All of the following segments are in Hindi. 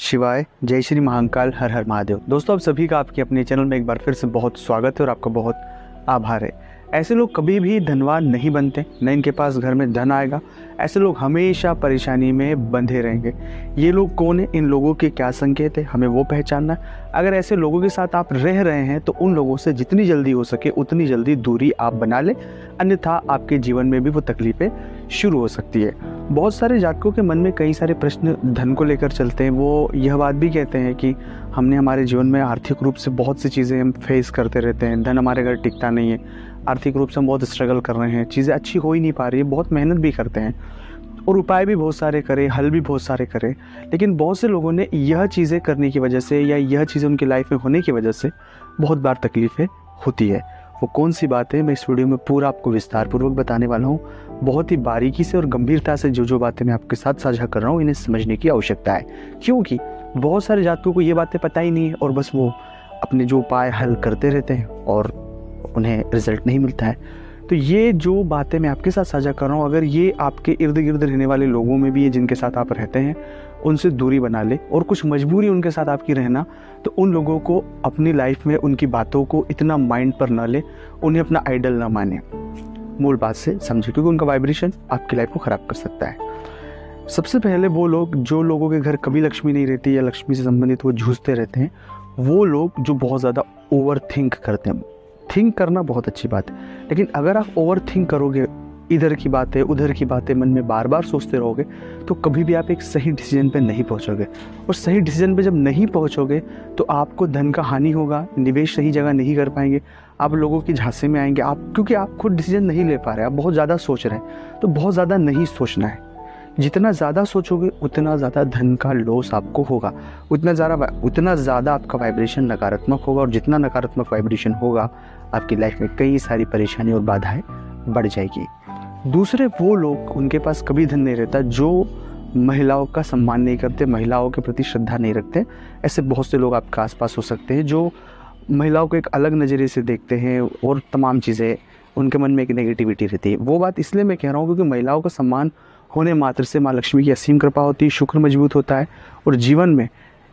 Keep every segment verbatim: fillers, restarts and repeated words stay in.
शिवाय जय श्री महाकाल हर हर महादेव। दोस्तों, आप सभी का आपके अपने चैनल में एक बार फिर से बहुत स्वागत है और आपका बहुत आभार है। ऐसे लोग कभी भी धनवान नहीं बनते, न इनके पास घर में धन आएगा। ऐसे लोग हमेशा परेशानी में बंधे रहेंगे। ये लोग कौन है, इन लोगों के क्या संकेत है, हमें वो पहचानना है। अगर ऐसे लोगों के साथ आप रह रहे हैं तो उन लोगों से जितनी जल्दी हो सके उतनी जल्दी दूरी आप बना लें, अन्यथा आपके जीवन में भी वो तकलीफें शुरू हो सकती है। बहुत सारे जातकों के मन में कई सारे प्रश्न धन को लेकर चलते हैं। वो यह बात भी कहते हैं कि हमने हमारे जीवन में आर्थिक रूप से बहुत सी चीज़ें हम फेस करते रहते हैं, धन हमारे घर टिकता नहीं है, आर्थिक रूप से हम बहुत स्ट्रगल कर रहे हैं, चीज़ें अच्छी हो ही नहीं पा रही है, बहुत मेहनत भी करते हैं और उपाय भी बहुत सारे करें, हल भी बहुत सारे करें, लेकिन बहुत से लोगों ने यह चीज़ें करने की वजह से या यह चीज़ें उनकी लाइफ में होने की वजह से बहुत बार तकलीफ़ें होती है। वो कौन सी बात है, मैं इस वीडियो में पूरा आपको विस्तार पूर्वक बताने वाला हूँ। बहुत ही बारीकी से और गंभीरता से जो जो बातें मैं आपके साथ साझा कर रहा हूँ, इन्हें समझने की आवश्यकता है, क्योंकि बहुत सारे जातकों को ये बातें पता ही नहीं है और बस वो अपने जो उपाय हल करते रहते हैं और उन्हें रिजल्ट नहीं मिलता है। तो ये जो बातें मैं आपके साथ साझा कर रहा हूँ, अगर ये आपके इर्द गिर्द रहने वाले लोगों में भी है जिनके साथ आप रहते हैं, उनसे दूरी बना ले और कुछ मजबूरी उनके साथ आपकी रहना, तो उन लोगों को अपनी लाइफ में उनकी बातों को इतना माइंड पर ना ले, उन्हें अपना आइडल ना माने। मूल बात से समझे, क्योंकि उनका वाइब्रेशन आपकी लाइफ को ख़राब कर सकता है। सबसे पहले वो लोग जो लोगों के घर कभी लक्ष्मी नहीं रहती या लक्ष्मी से संबंधित वो जूझते रहते हैं, वो लोग जो बहुत ज़्यादा ओवर थिंक करते हैं। थिंक करना बहुत अच्छी बात है, लेकिन अगर आप ओवर थिंक करोगे, इधर की बातें उधर की बातें मन में बार बार सोचते रहोगे, तो कभी भी आप एक सही डिसीजन पे नहीं पहुंचोगे। और सही डिसीजन पे जब नहीं पहुंचोगे तो आपको धन का हानि होगा, निवेश सही जगह नहीं कर पाएंगे, आप लोगों की झांसे में आएंगे, आप क्योंकि आप खुद डिसीजन नहीं ले पा रहे, आप बहुत ज़्यादा सोच रहे हैं। तो बहुत ज़्यादा नहीं सोचना है। जितना ज़्यादा सोचोगे उतना ज़्यादा धन का लॉस आपको होगा, उतना ज़्यादा उतना ज़्यादा आपका वाइब्रेशन नकारात्मक होगा, और जितना नकारात्मक वाइब्रेशन होगा आपकी लाइफ में कई सारी परेशानी और बाधाएं बढ़ जाएगी। दूसरे वो लोग, उनके पास कभी धन नहीं रहता, जो महिलाओं का सम्मान नहीं करते, महिलाओं के प्रति श्रद्धा नहीं रखते। ऐसे बहुत से लोग आपके आसपास हो सकते हैं जो महिलाओं को एक अलग नज़रिए से देखते हैं और तमाम चीज़ें उनके मन में एक नेगेटिविटी रहती है। वो बात इसलिए मैं कह रहा हूँ क्योंकि महिलाओं का सम्मान होने मात्र से माँ लक्ष्मी की असीम कृपा होती है, शुक्र मजबूत होता है और जीवन में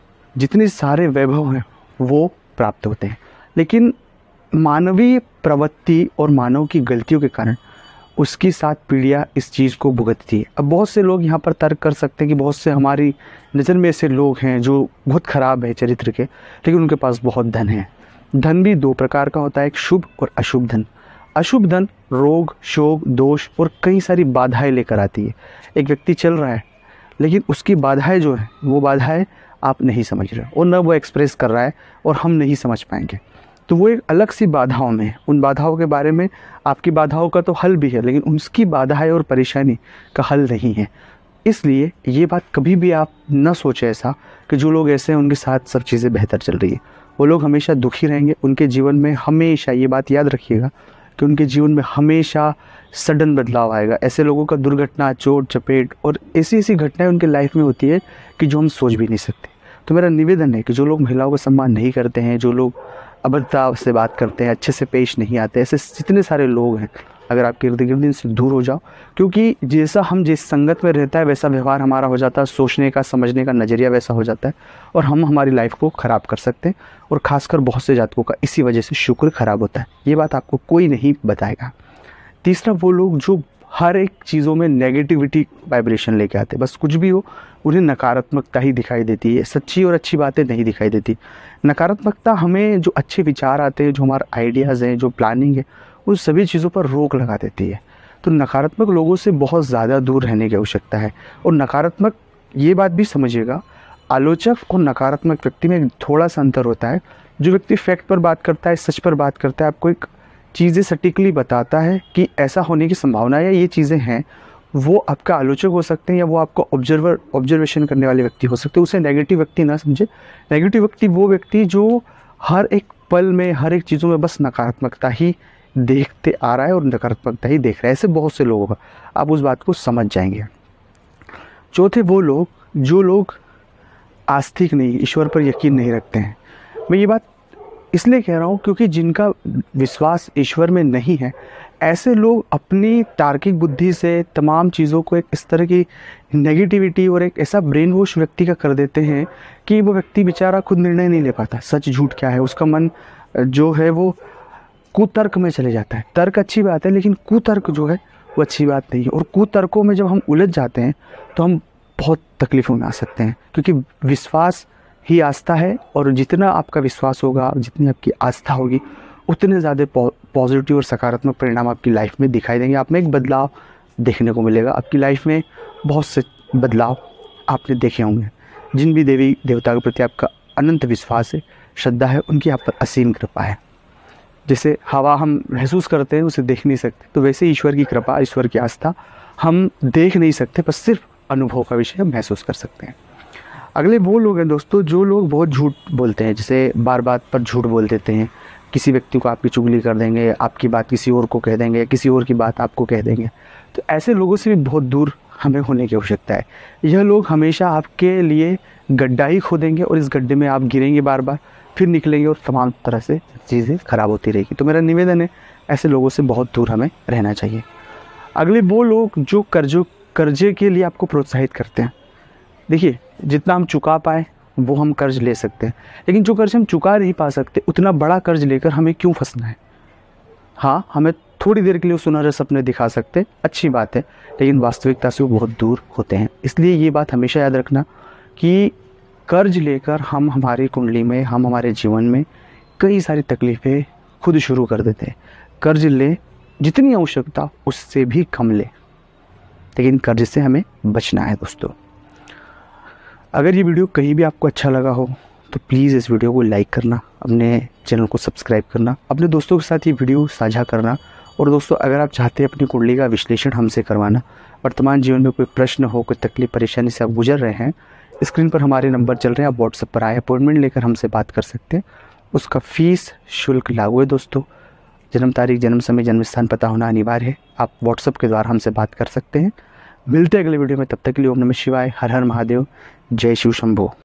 जितने सारे वैभव हैं वो प्राप्त होते हैं। लेकिन मानवीय प्रवृत्ति और मानव की गलतियों के कारण उसकी सात पीढ़ियाँ इस चीज़ को भुगतती है। अब बहुत से लोग यहाँ पर तर्क कर सकते हैं कि बहुत से हमारी नज़र में ऐसे लोग हैं जो बहुत ख़राब है चरित्र के, लेकिन उनके पास बहुत धन है। धन भी दो प्रकार का होता है, एक शुभ और अशुभ धन। अशुभ धन रोग, शोक, दोष और कई सारी बाधाएं लेकर आती है। एक व्यक्ति चल रहा है लेकिन उसकी बाधाएं जो है वो बाधाएं आप नहीं समझ रहे और न वो एक्सप्रेस कर रहा है और हम नहीं समझ पाएंगे, तो वो एक अलग सी बाधाओं में है। उन बाधाओं के बारे में आपकी बाधाओं का तो हल भी है, लेकिन उसकी बाधाएं और परेशानी का हल नहीं है। इसलिए ये बात कभी भी आप न सोचें ऐसा कि जो लोग ऐसे हैं उनके साथ सब चीज़ें बेहतर चल रही है। वो लोग हमेशा दुखी रहेंगे। उनके जीवन में हमेशा, ये बात याद रखिएगा कि उनके जीवन में हमेशा सडन बदलाव आएगा। ऐसे लोगों का दुर्घटना, चोट चपेट और ऐसी ऐसी घटनाएं उनके लाइफ में होती है कि जो हम सोच भी नहीं सकते। तो मेरा निवेदन है कि जो लोग महिलाओं का सम्मान नहीं करते हैं, जो लोग अभद्रता से बात करते हैं, अच्छे से पेश नहीं आते, ऐसे जितने सारे लोग हैं, अगर आपके इर्द गिर्द इनसे दूर हो जाओ, क्योंकि जैसा हम जिस संगत में रहता है वैसा व्यवहार हमारा हो जाता है, सोचने का समझने का नज़रिया वैसा हो जाता है और हम हमारी लाइफ को ख़राब कर सकते हैं। और ख़ासकर बहुत से जातकों का इसी वजह से शुक्र ख़राब होता है। ये बात आपको कोई नहीं बताएगा। तीसरा, वो लोग जो हर एक चीज़ों में नेगेटिविटी वाइब्रेशन लेके आते हैं, बस कुछ भी हो उन्हें नकारात्मकता ही दिखाई देती है, सच्ची और अच्छी बातें नहीं दिखाई देती। नकारात्मकता हमें जो अच्छे विचार आते हैं, जो हमारे आइडियाज़ हैं, जो प्लानिंग है, उन सभी चीज़ों पर रोक लगा देती है। तो नकारात्मक लोगों से बहुत ज़्यादा दूर रहने की आवश्यकता है। और नकारात्मक, ये बात भी समझिएगा, आलोचक और नकारात्मक व्यक्ति में थोड़ा सा अंतर होता है। जो व्यक्ति फैक्ट पर बात करता है, सच पर बात करता है, आपको एक चीज़ें सटीकली बताता है कि ऐसा होने की संभावना है या ये चीज़ें हैं, वो आपका आलोचक हो सकते हैं या वो आपको ऑब्जर्वर ऑब्जर्वेशन करने वाले व्यक्ति हो सकते हैं। उसे नेगेटिव व्यक्ति ना समझे। नेगेटिव व्यक्ति वो व्यक्ति जो हर एक पल में, हर एक चीज़ों में बस नकारात्मकता ही देखते आ रहा है और नकारात्मकता ही देख रहा है। ऐसे बहुत से लोगों का आप उस बात को समझ जाएंगे। चौथे, वो लोग जो लोग आस्तिक नहीं, ईश्वर पर यकीन नहीं रखते हैं। मैं ये बात इसलिए कह रहा हूँ क्योंकि जिनका विश्वास ईश्वर में नहीं है, ऐसे लोग अपनी तार्किक बुद्धि से तमाम चीज़ों को एक इस तरह की नेगेटिविटी और एक ऐसा ब्रेन वॉश व्यक्ति का कर देते हैं कि वो व्यक्ति बेचारा खुद निर्णय नहीं ले पाता, सच झूठ क्या है। उसका मन जो है वो कुतर्क में चले जाता है। तर्क अच्छी बात है, लेकिन कुतर्क जो है वो अच्छी बात नहीं है। और कुतर्कों में जब हम उलझ जाते हैं तो हम बहुत तकलीफ़ों में आ सकते हैं, क्योंकि विश्वास ही आस्था है, और जितना आपका विश्वास होगा, जितनी आपकी आस्था होगी, उतने ज़्यादा पॉजिटिव और सकारात्मक परिणाम आपकी लाइफ में दिखाई देंगे। आप में एक बदलाव देखने को मिलेगा। आपकी लाइफ में बहुत से बदलाव आपने देखे होंगे। जिन भी देवी देवता के प्रति आपका अनंत विश्वास है, श्रद्धा है, उनकी आप पर असीम कृपा है। जैसे हवा हम महसूस करते हैं, उसे देख नहीं सकते, तो वैसे ईश्वर की कृपा, ईश्वर की आस्था हम देख नहीं सकते, बस सिर्फ अनुभव का विषय हम महसूस कर सकते हैं। अगले वो लोग हैं दोस्तों जो लोग बहुत झूठ बोलते हैं, जैसे बार बात पर झूठ बोल देते हैं। किसी व्यक्ति को आपकी चुगली कर देंगे, आपकी बात किसी और को कह देंगे, किसी और की बात आपको कह देंगे। तो ऐसे लोगों से भी बहुत दूर हमें होने की आवश्यकता है। यह लोग हमेशा आपके लिए गड्ढा ही खोदेंगे और इस गड्ढे में आप गिरेंगे बार बार, फिर निकलेंगे और तमाम तरह से चीज़ें खराब होती रहेगी। तो मेरा निवेदन है, ऐसे लोगों से बहुत दूर हमें रहना चाहिए। अगले वो लोग जो कर्जों कर्जे के लिए आपको प्रोत्साहित करते हैं। देखिए, जितना हम चुका पाए वो हम कर्ज ले सकते हैं, लेकिन जो कर्ज हम चुका नहीं पा सकते, उतना बड़ा कर्ज लेकर हमें क्यों फंसना है। हाँ, हमें थोड़ी देर के लिए सुनहरे सपने दिखा सकते, अच्छी बात है, लेकिन वास्तविकता से वो बहुत दूर होते हैं। इसलिए ये बात हमेशा याद रखना कि कर्ज लेकर हम हमारी कुंडली में, हम हमारे जीवन में कई सारी तकलीफ़ें खुद शुरू कर देते हैं। कर्ज लें, जितनी आवश्यकता उससे भी कम लें, लेकिन कर्ज से हमें बचना है दोस्तों। अगर ये वीडियो कहीं भी आपको अच्छा लगा हो तो प्लीज़ इस वीडियो को लाइक करना, अपने चैनल को सब्सक्राइब करना, अपने दोस्तों के साथ ये वीडियो साझा करना। और दोस्तों, अगर आप चाहते हैं अपनी कुंडली का विश्लेषण हमसे करवाना, वर्तमान जीवन में कोई प्रश्न हो, कोई तकलीफ परेशानी से आप गुजर रहे हैं, स्क्रीन पर हमारे नंबर चल रहे हैं, आप व्हाट्सएप पर आए अपॉइंटमेंट लेकर हमसे बात कर सकते हैं। उसका फ़ीस शुल्क लागू है दोस्तों। जन्म तारीख, जन्म समय, जन्म स्थान पता होना अनिवार्य है। आप व्हाट्सएप के द्वारा हमसे बात कर सकते हैं। मिलते हैं अगले वीडियो में, तब तक के लिए ओम नमः शिवाय, हर हर महादेव, जय शिव शंभो।